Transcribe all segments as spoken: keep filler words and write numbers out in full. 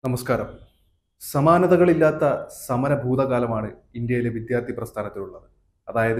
നമസ്കാരം. സമാനതകളില്ലാത്ത സമരഭൂതകാലമാണ് ഇന്ത്യയിലെ വിദ്യാർത്ഥി പ്രസ്ഥാനത്തിലുള്ളത്. അതായത്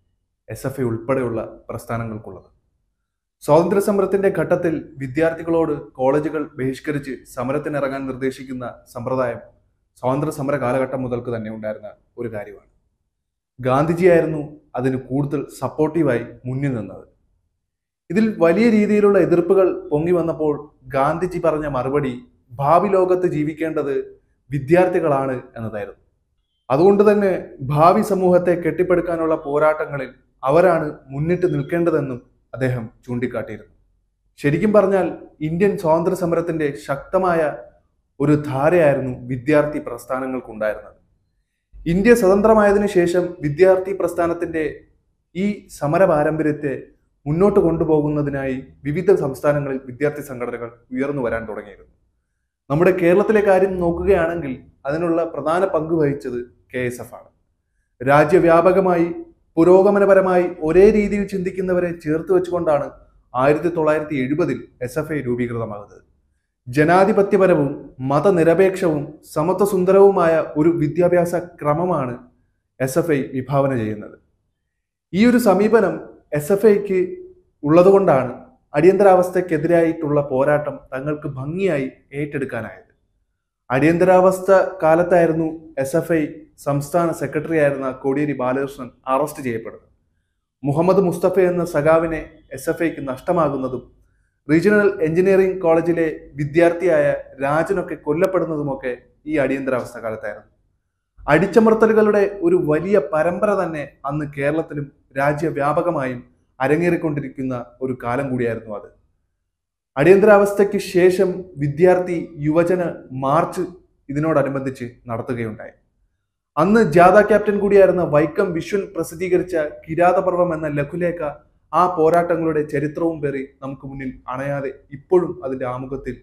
എസ് എഫ് ഐ ഉൾപ്പെടെയുള്ള പ്രസ്ഥാനങ്ങൾക്കുള്ളത്. സ്വാതന്ത്ര്യ സമരത്തിന്റെ ഘട്ടത്തിൽ വിദ്യാർത്ഥികളോട് കോളേജുകൾ ബഹിഷ്കരിച്ച് സമരത്തിനിറങ്ങാൻ നിർദ്ദേശിക്കുന്ന സമ്പ്രദായം സ്വാതന്ത്ര്യ സമര കാലഘട്ടം മുതൽക്ക് തന്നെ ഉണ്ടായിരുന്ന ഒരു കാര്യമാണ്. ഗാന്ധിജിയായിരുന്നു അതിന് കൂടുതൽ സപ്പോർട്ടീവായി മുന്നിൽ നിന്നത്. ഇതിൽ വലിയ രീതിയിലുള്ള എതിർപ്പുകൾ പൊങ്ങി വന്നപ്പോൾ ഗാന്ധിജി പറഞ്ഞ മറുപടി ഭാവി ലോകത്ത് ജീവിക്കേണ്ടത് വിദ്യാർത്ഥികളാണ് എന്നതായിരുന്നു. അതുകൊണ്ട് തന്നെ ഭാവി സമൂഹത്തെ കെട്ടിപ്പടുക്കാനുള്ള പോരാട്ടങ്ങളിൽ അവരാണ് മുന്നിട്ട് നിൽക്കേണ്ടതെന്നും അദ്ദേഹം ചൂണ്ടിക്കാട്ടിയിരുന്നു. ശരിക്കും പറഞ്ഞാൽ ഇന്ത്യൻ സ്വാതന്ത്ര്യ സമരത്തിന്റെ ശക്തമായ ഒരു ധാരയായിരുന്നു വിദ്യാർത്ഥി പ്രസ്ഥാനങ്ങൾക്കുണ്ടായിരുന്നത്. ഇന്ത്യ സ്വതന്ത്രമായതിനു ശേഷം വിദ്യാർത്ഥി പ്രസ്ഥാനത്തിന്റെ ഈ സമര പാരമ്പര്യത്തെ മുന്നോട്ട് കൊണ്ടുപോകുന്നതിനായി വിവിധ സംസ്ഥാനങ്ങളിൽ വിദ്യാർത്ഥി സംഘടനകൾ ഉയർന്നു വരാൻ തുടങ്ങിയിരുന്നു. നമ്മുടെ കേരളത്തിലെ കാര്യം നോക്കുകയാണെങ്കിൽ അതിനുള്ള പ്രധാന പങ്ക് വഹിച്ചത് കെ എസ് എഫ് ആണ്. രാജ്യവ്യാപകമായി പുരോഗമനപരമായി ഒരേ രീതിയിൽ ചിന്തിക്കുന്നവരെ ചേർത്ത് വെച്ചുകൊണ്ടാണ് ആയിരത്തി തൊള്ളായിരത്തി എഴുപതിൽ എസ് എഫ് ഐ രൂപീകൃതമാകുന്നത്. ജനാധിപത്യപരവും മതനിരപേക്ഷവും സമത്വസുന്ദരവുമായ ഒരു വിദ്യാഭ്യാസ ക്രമമാണ് എസ് എഫ് ഐ വിഭാവന ചെയ്യുന്നത്. ഈ ഒരു സമീപനം എസ് എഫ് ഐക്ക് ഉള്ളതുകൊണ്ടാണ് അടിയന്തരാവസ്ഥക്കെതിരായിട്ടുള്ള പോരാട്ടം തങ്ങൾക്ക് ഭംഗിയായി ഏറ്റെടുക്കാനായത്. അടിയന്തരാവസ്ഥ കാലത്തായിരുന്നു എസ് എഫ് ഐ സംസ്ഥാന സെക്രട്ടറി ആയിരുന്ന കോടിയേരി ബാലകൃഷ്ണൻ അറസ്റ്റ് ചെയ്യപ്പെടുന്നത്. മുഹമ്മദ് മുസ്തഫ എന്ന സഖാവിനെ എസ് എഫ് ഐക്ക് നഷ്ടമാകുന്നതും റീജിയണൽ എഞ്ചിനീയറിംഗ് കോളേജിലെ വിദ്യാർത്ഥിയായ രാജനൊക്കെ കൊല്ലപ്പെടുന്നതുമൊക്കെ ഈ അടിയന്തരാവസ്ഥ കാലത്തായിരുന്നു. അടിച്ചമർത്തലുകളുടെ ഒരു വലിയ പരമ്പര തന്നെ അന്ന് കേരളത്തിലും രാജ്യവ്യാപകമായും അരങ്ങേറിക്കൊണ്ടിരിക്കുന്ന ഒരു കാലം കൂടിയായിരുന്നു അത്. അടിയന്തരാവസ്ഥയ്ക്ക് ശേഷം വിദ്യാർത്ഥി യുവജന മാർച്ച് ഇതിനോടനുബന്ധിച്ച് നടത്തുകയുണ്ടായി. അന്ന് ജാഥ ക്യാപ്റ്റൻ കൂടിയായിരുന്ന വൈക്കം വിശ്വൻ പ്രസിദ്ധീകരിച്ച കിരാതപർവം എന്ന ലഘുലേഖ ആ പോരാട്ടങ്ങളുടെ ചരിത്രവും പേറി നമുക്ക് മുന്നിൽ അണയാതെ ഇപ്പോഴും അതിന്റെ ആമുഖത്തിൽ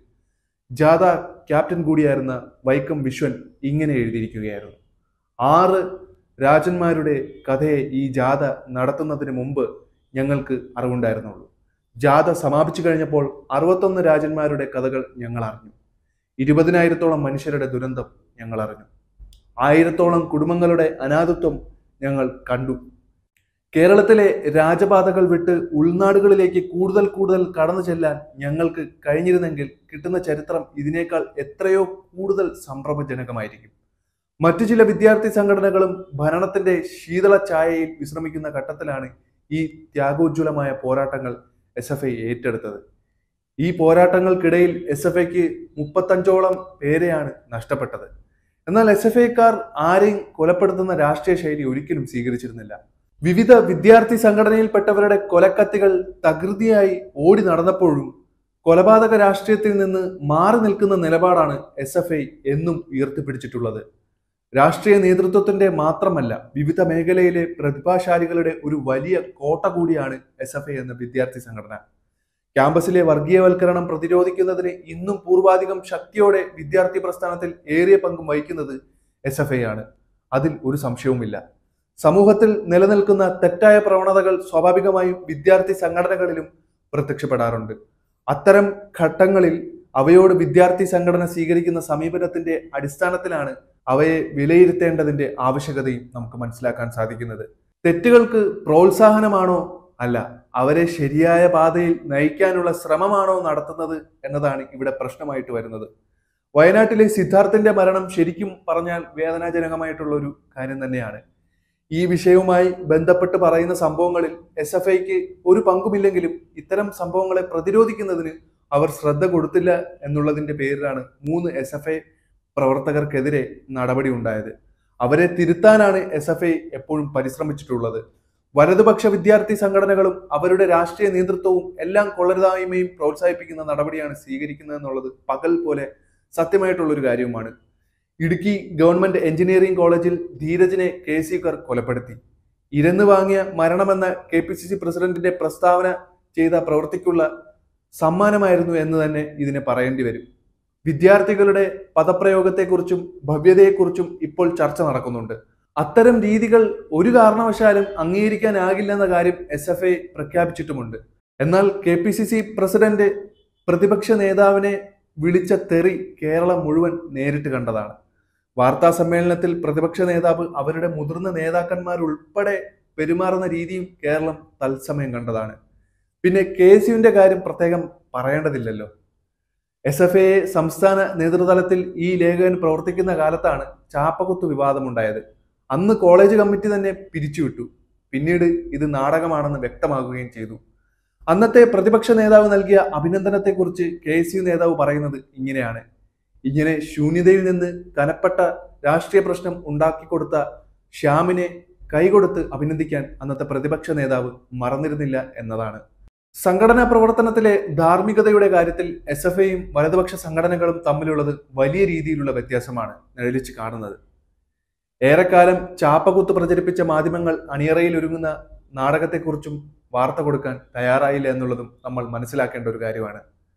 ജാഥ ക്യാപ്റ്റൻ കൂടിയായിരുന്ന വൈക്കം വിശ്വൻ ഇങ്ങനെ എഴുതിയിരിക്കുകയായിരുന്നു: ആറ് രാജന്മാരുടെ കഥയെ ഈ ജാഥ നടത്തുന്നതിന് മുമ്പ് ഞങ്ങൾക്ക് അറിവുണ്ടായിരുന്നുള്ളൂ. ജാഥ സമാപിച്ചു കഴിഞ്ഞപ്പോൾ അറുപത്തൊന്ന് രാജന്മാരുടെ കഥകൾ ഞങ്ങൾ അറിഞ്ഞു. ഇരുപതിനായിരത്തോളം മനുഷ്യരുടെ ദുരന്തം ഞങ്ങൾ അറിഞ്ഞു. ആയിരത്തോളം കുടുംബങ്ങളുടെ അനാഥത്വം ഞങ്ങൾ കണ്ടു. കേരളത്തിലെ രാജപാതകൾ വിട്ട് ഉൾനാടുകളിലേക്ക് കൂടുതൽ കൂടുതൽ കടന്നു ചെല്ലാൻ ഞങ്ങൾക്ക് കഴിഞ്ഞിരുന്നെങ്കിൽ കിട്ടുന്ന ചരിത്രം ഇതിനേക്കാൾ എത്രയോ കൂടുതൽ സംഭ്രമജനകമായിരിക്കും. മറ്റു ചില വിദ്യാർത്ഥി സംഘടനകളും ഭരണത്തിന്റെ ശീതള ഛായയിൽ വിശ്രമിക്കുന്ന ഘട്ടത്തിലാണ് ഈ ത്യാഗോജ്വലമായ പോരാട്ടങ്ങൾ എസ് എഫ് ഐ ഏറ്റെടുത്തത്. ഈ പോരാട്ടങ്ങൾക്കിടയിൽ എസ് എഫ് ഐക്ക് മുപ്പത്തഞ്ചോളം പേരെയാണ് നഷ്ടപ്പെട്ടത്. എന്നാൽ എസ് എഫ് ഐക്കാർ ആരെയും കൊലപ്പെടുത്തുന്ന രാഷ്ട്രീയ ശൈലി ഒരിക്കലും സ്വീകരിച്ചിരുന്നില്ല. വിവിധ വിദ്യാർത്ഥി സംഘടനയിൽപ്പെട്ടവരുടെ കൊലക്കത്തികൾ തകൃതിയായി ഓടി നടന്നപ്പോഴും കൊലപാതക രാഷ്ട്രീയത്തിൽ നിന്ന് മാറി നിൽക്കുന്ന നിലപാടാണ് എസ് എഫ് ഐ എന്നും ഉയർത്തിപ്പിടിച്ചിട്ടുള്ളത്. രാഷ്ട്രീയ നേതൃത്വത്തിന്റെ മാത്രമല്ല, വിവിധ മേഖലയിലെ പ്രതിഭാശാലികളുടെ ഒരു വലിയ കോട്ട കൂടിയാണ് എസ് എഫ് ഐ എന്ന വിദ്യാർത്ഥി സംഘടന. ക്യാമ്പസിലെ വർഗീയവൽക്കരണം പ്രതിരോധിക്കുന്നതിന് ഇന്നും പൂർവാധികം ശക്തിയോടെ വിദ്യാർത്ഥി പ്രസ്ഥാനത്തിൽ ഏറിയ പങ്കും വഹിക്കുന്നത് എസ് എഫ് ഐ ആണ്. അതിൽ ഒരു സംശയവുമില്ല. സമൂഹത്തിൽ നിലനിൽക്കുന്ന തെറ്റായ പ്രവണതകൾ സ്വാഭാവികമായും വിദ്യാർത്ഥി സംഘടനകളിലും പ്രത്യക്ഷപ്പെടാറുണ്ട്. അത്തരം ഘട്ടങ്ങളിൽ അവയോട് വിദ്യാർത്ഥി സംഘടന സ്വീകരിക്കുന്ന സമീപനത്തിന്റെ അടിസ്ഥാനത്തിലാണ് അവയെ വിലയിരുത്തേണ്ടതിന്റെ ആവശ്യകതയും നമുക്ക് മനസ്സിലാക്കാൻ സാധിക്കുന്നത്. തെറ്റുകൾക്ക് പ്രോത്സാഹനമാണോ അല്ല, അവരെ ശരിയായ പാതയിൽ നയിക്കാനുള്ള ശ്രമമാണോ നടത്തുന്നത് എന്നതാണ് ഇവിടെ പ്രശ്നമായിട്ട് വരുന്നത്. വയനാട്ടിലെ സിദ്ധാർത്ഥിന്റെ മരണം ശരിക്കും പറഞ്ഞാൽ വേദനാജനകമായിട്ടുള്ള ഒരു കാര്യം തന്നെയാണ്. ഈ വിഷയവുമായി ബന്ധപ്പെട്ട് പറയുന്ന സംഭവങ്ങളിൽ എസ് എഫ് ഐക്ക് ഒരു പങ്കുമില്ലെങ്കിലും ഇത്തരം സംഭവങ്ങളെ പ്രതിരോധിക്കുന്നതിന് അവർ ശ്രദ്ധ കൊടുത്തില്ല എന്നുള്ളതിന്റെ പേരിലാണ് മൂന്ന് എസ് എഫ് ഐ പ്രവർത്തകർക്കെതിരെ നടപടി ഉണ്ടായത്. അവരെ തിരുത്താനാണ് എസ് എഫ് ഐ എപ്പോഴും പരിശ്രമിച്ചിട്ടുള്ളത്. വലതുപക്ഷ വിദ്യാർത്ഥി സംഘടനകളും അവരുടെ രാഷ്ട്രീയ നേതൃത്വവും എല്ലാം കൊള്ളരുതായ്മയും പ്രോത്സാഹിപ്പിക്കുന്ന നടപടിയാണ് സ്വീകരിക്കുന്നത് എന്നുള്ളത് പകൽ പോലെ സത്യമായിട്ടുള്ള ഒരു കാര്യവുമാണ്. ഇടുക്കി ഗവൺമെന്റ് എഞ്ചിനീയറിംഗ് കോളേജിൽ ധീരജിനെ കെ സി യുക്കാർ കൊലപ്പെടുത്തി. ഇരന്ന് വാങ്ങിയ മരണമെന്ന കെ പി സി സി പ്രസിഡന്റിന്റെ പ്രസ്താവന ചെയ്ത പ്രവൃത്തിക്കുള്ള സമ്മാനമായിരുന്നു എന്ന് തന്നെ ഇതിനെ പറയേണ്ടി വരും. വിദ്യാർത്ഥികളുടെ പദപ്രയോഗത്തെക്കുറിച്ചും ഭവ്യതയെക്കുറിച്ചും ഇപ്പോൾ ചർച്ച നടക്കുന്നുണ്ട്. അത്തരം രീതികൾ ഒരു കാരണവശാലും അംഗീകരിക്കാനാകില്ലെന്ന കാര്യം എസ് എഫ് ഐ പ്രഖ്യാപിച്ചിട്ടുമുണ്ട്. എന്നാൽ K P C C president പ്രതിപക്ഷ നേതാവിനെ വിളിച്ച തെറി കേരളം മുഴുവൻ നേരിട്ട് കണ്ടതാണ്. വാർത്താ സമ്മേളനത്തിൽ പ്രതിപക്ഷ നേതാവ് അവരുടെ മുതിർന്ന നേതാക്കന്മാരുൾപ്പെടെ പെരുമാറുന്ന രീതിയും കേരളം തത്സമയം കണ്ടതാണ്. പിന്നെ കെ എസ് യുവിന്റെ കാര്യം പ്രത്യേകം പറയേണ്ടതില്ലല്ലോ. എസ് എഫ് ഐ സംസ്ഥാന നേതൃതലത്തിൽ ഈ ലേഖകൻ പ്രവർത്തിക്കുന്ന കാലത്താണ് ചാപ്പകുത്ത് വിവാദമുണ്ടായത്. അന്ന് കോളേജ് കമ്മിറ്റി തന്നെ പിരിച്ചുവിട്ടു. പിന്നീട് ഇത് നാടകമാണെന്ന് വ്യക്തമാകുകയും ചെയ്തു. അന്നത്തെ പ്രതിപക്ഷ നേതാവ് നൽകിയ അഭിനന്ദനത്തെക്കുറിച്ച് കെ എസ് യു നേതാവ് പറയുന്നത് ഇങ്ങനെയാണ്: ഇങ്ങനെ ശൂന്യതയിൽ നിന്ന് കനപ്പെട്ട രാഷ്ട്രീയ പ്രശ്നം ഉണ്ടാക്കിക്കൊടുത്ത ശ്യാമിനെ കൈകൊടുത്ത് അഭിനന്ദിക്കാൻ അന്നത്തെ പ്രതിപക്ഷ നേതാവ് മറന്നിരുന്നില്ല എന്നതാണ്. സംഘടനാ പ്രവർത്തനത്തിലെ ധാർമ്മികതയുടെ കാര്യത്തിൽ എസ് എഫ് ഐയും വലതുപക്ഷ സംഘടനകളും തമ്മിലുള്ളത് വലിയ രീതിയിലുള്ള വ്യത്യാസമാണ് നിഴലിച്ച് കാണുന്നത്. ഏറെക്കാലം ചാപ്പകുത്ത് പ്രചരിപ്പിച്ച മാധ്യമങ്ങൾ അണിയറയിൽ ഒരുങ്ങുന്ന നാടകത്തെക്കുറിച്ചും വാർത്ത കൊടുക്കാൻ തയ്യാറായില്ല എന്നുള്ളതും നമ്മൾ മനസ്സിലാക്കേണ്ട ഒരു കാര്യമാണ്.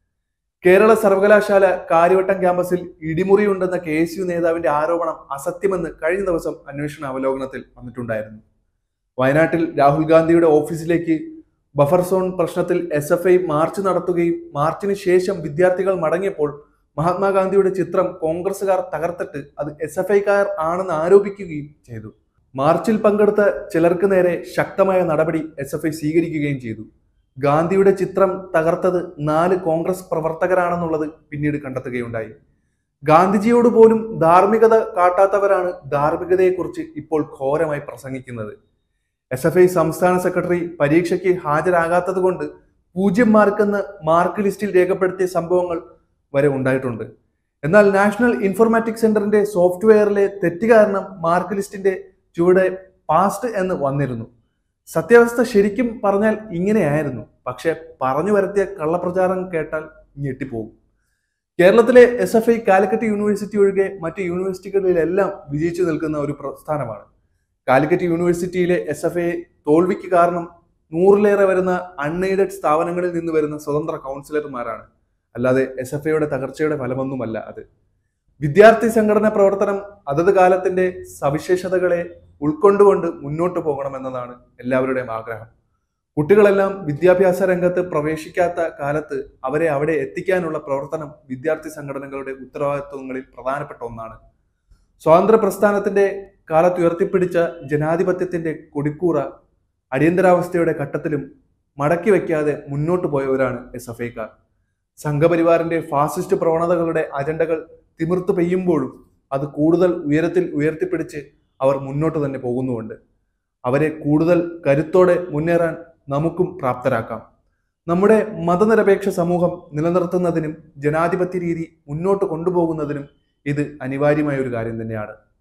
കേരള സർവകലാശാല കാര്യവട്ടം ക്യാമ്പസിൽ ഇടിമുറിയുണ്ടെന്ന കെ എസ് യു നേതാവിന്റെ ആരോപണം അസത്യമെന്ന് കഴിഞ്ഞ ദിവസം അന്വേഷണ അവലോകനത്തിൽ വന്നിട്ടുണ്ടായിരുന്നു. വയനാട്ടിൽ രാഹുൽ ഗാന്ധിയുടെ ഓഫീസിലേക്ക് ബഫർ സോൺ പ്രശ്നത്തിൽ എസ് എഫ് ഐ മാർച്ച് നടത്തുകയും മാർച്ചിന് ശേഷം വിദ്യാർത്ഥികൾ മടങ്ങിയപ്പോൾ മഹാത്മാഗാന്ധിയുടെ ചിത്രം കോൺഗ്രസുകാർ തകർത്തിട്ട് അത് എസ് എഫ് ഐക്കാർ ആണെന്ന് ആരോപിക്കുകയും ചെയ്തു. മാർച്ചിൽ പങ്കെടുത്ത ചിലർക്ക് നേരെ ശക്തമായ നടപടി എസ് എഫ് ഐ സ്വീകരിക്കുകയും ചെയ്തു. ഗാന്ധിയുടെ ചിത്രം തകർത്തത് നാല് കോൺഗ്രസ് പ്രവർത്തകരാണെന്നുള്ളത് പിന്നീട് കണ്ടെത്തുകയുണ്ടായി. ഗാന്ധിജിയോട് പോലും ധാർമ്മികത കാട്ടാത്തവരാണ് ധാർമ്മികതയെക്കുറിച്ച് ഇപ്പോൾ ഘോരമായി പ്രസംഗിക്കുന്നത്. എസ് എഫ് ഐ സംസ്ഥാന സെക്രട്ടറി പരീക്ഷയ്ക്ക് ഹാജരാകാത്തത് കൊണ്ട് പൂജ്യം മാർക്കെന്ന് മാർക്ക് ലിസ്റ്റിൽ രേഖപ്പെടുത്തിയ സംഭവങ്ങൾ വരെ ഉണ്ടായിട്ടുണ്ട്. എന്നാൽ നാഷണൽ ഇൻഫോർമാറ്റിക്സ് സെന്ററിന്റെ സോഫ്റ്റ്വെയറിലെ തെറ്റ് കാരണം മാർക്ക് ലിസ്റ്റിന്റെ ചുവടെ പാസ്റ്റ് എന്ന് വന്നിരുന്നു. സത്യാവസ്ഥ ശരിക്കും പറഞ്ഞാൽ ഇങ്ങനെയായിരുന്നു. പക്ഷെ പറഞ്ഞു വരുത്തിയ കള്ളപ്രചാരം കേട്ടാൽ ഞെട്ടിപ്പോകും. കേരളത്തിലെ S F I Calicut university ഒഴികെ മറ്റ് യൂണിവേഴ്സിറ്റികളിലെല്ലാം വിജയിച്ചു നിൽക്കുന്ന ഒരു പ്രസ്ഥാനമാണ്. കാലിക്കറ്റ് യൂണിവേഴ്സിറ്റിയിലെ എസ് എഫ് ഐ തോൽവിക്ക് കാരണം നൂറിലേറെ വരുന്ന അൺഎയ്ഡഡ് സ്ഥാപനങ്ങളിൽ നിന്ന് വരുന്ന സ്വതന്ത്ര കൗൺസിലർമാരാണ്. അല്ലാതെ എസ് എഫ് ഐയുടെ തകർച്ചയുടെ ഫലമൊന്നുമല്ല അത്. വിദ്യാർത്ഥി സംഘടന പ്രവർത്തനം അതത് കാലത്തിന്റെ സവിശേഷതകളെ ഉൾക്കൊണ്ടുകൊണ്ട് മുന്നോട്ട് പോകണമെന്നതാണ് എല്ലാവരുടെയും ആഗ്രഹം. കുട്ടികളെല്ലാം വിദ്യാഭ്യാസ രംഗത്ത് പ്രവേശിക്കാത്ത കാലത്ത് അവരെ അവിടെ എത്തിക്കാനുള്ള പ്രവർത്തനം വിദ്യാർത്ഥി സംഘടനകളുടെ ഉത്തരവാദിത്വങ്ങളിൽ പ്രധാനപ്പെട്ട ഒന്നാണ്. സ്വാതന്ത്ര്യ പ്രസ്ഥാനത്തിന്റെ കാലത്ത് ഉയർത്തിപ്പിടിച്ച ജനാധിപത്യത്തിന്റെ കൊടിക്കൂറ അടിയന്തരാവസ്ഥയുടെ ഘട്ടത്തിലും മടക്കി വയ്ക്കാതെ മുന്നോട്ട് പോയവരാണ് എസ് എഫ് ഐക്കാർ. സംഘപരിവാറിന്റെ ഫാസിസ്റ്റ് പ്രവണതകളുടെ അജണ്ടകൾ തിമിർത്തു പെയ്യുമ്പോഴും അത് കൂടുതൽ ഉയരത്തിൽ ഉയർത്തിപ്പിടിച്ച് അവർ മുന്നോട്ട് തന്നെ പോകുന്നുമുണ്ട്. അവരെ കൂടുതൽ കരുത്തോടെ മുന്നേറാൻ നമുക്കും പ്രാപ്തരാക്കാം. നമ്മുടെ മതനിരപേക്ഷ സമൂഹം നിലനിർത്തുന്നതിനും ജനാധിപത്യ രീതി മുന്നോട്ട് കൊണ്ടുപോകുന്നതിനും ഇത് അനിവാര്യമായ ഒരു കാര്യം തന്നെയാണ്.